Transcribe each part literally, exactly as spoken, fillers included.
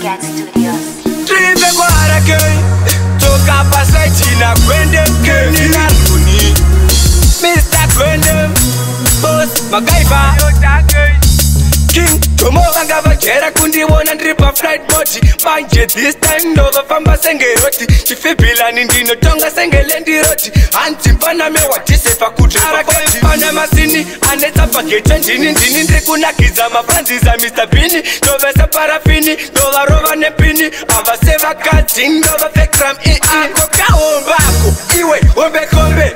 Cat Studios. Tripe kwa harake toka pasa china kwende keni na runi Mister Kwende Boss Magaiva King Tomo vanga vajera kundi wona ndripa flight mode manje this time nova famba sengeroti chifibila nindino tonga sengelendi roti anti pana me watise fakutre pakoti pana masini aneta pakete ndini ndini ndikunakiza mafanzi za Mister Bini tovesa parafini dola rova nepini avaseva kati ndova fekram ii ako kaombako iwe ombe kombe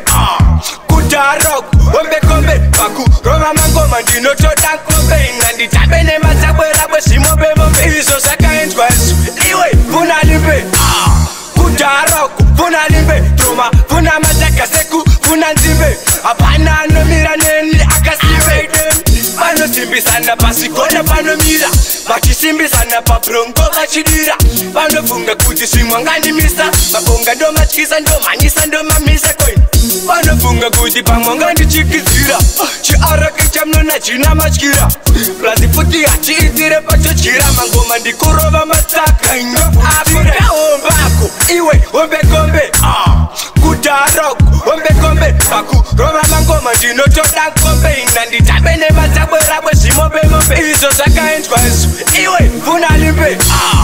kutaroko ombe kombe baku roma mangoma ndino toda kombe inandi tabene mazabwera bwesimobe mombe izo sakaenzwa esu iwe funa limbe kutaroko funa limbe troma funa mazaka seku funa nzimbe apana anomira neni akasibe pano simbisana pasikona panomira vachisimbisana pabrongo vachidira vanofunga kuti simwanganimisa mabonga ndomatyisa ndomanyisa ndomamisa koini vanofunga kuti pamwanga ndichikizira chiarake chamnona china matyira plasi futi hachiitire pachotyira mangoma ndikurova masaka ingoakaombako iwe ombekombe kutaroko ombekombe pakurova mangoma ndinotoda kombe inanditabene mazabwera bwezimobe mombe izo zvakaenzwa esu iwe funa limbe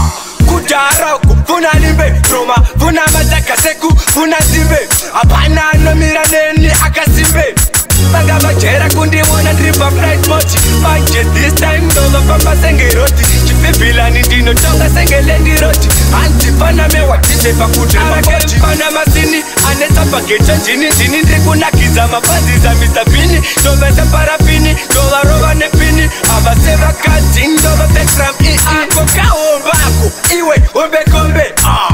kutaroko funa limbe troma funa mazakaseku funa zimbe apana anomira neni akasimbe vanga vajera kundiwona ndripa flight moti manje this time ndova famba sengeroti chifibhilani ndinotonga sengelendiroti hanti pana mewatise pakutre makoti pana masini anesa pakete ndini ndini ndrikunakiza mafanzi za Mister Bini ndovesa parafini ndova rova nepini avaseva kati ndova fekram ii ako kaombako iwe ombekombe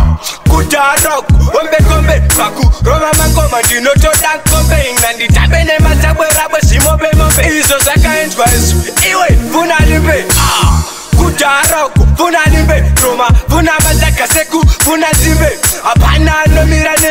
kutaroko ombekombe baku roma mangoma ndinotoda kombe inanditabene mazabwera bwezimobe mombe izo zvakaenzwa esu iwe funa limbe kutaroko funa limbe troma funa mazakaseku funa nzimbe apana anomira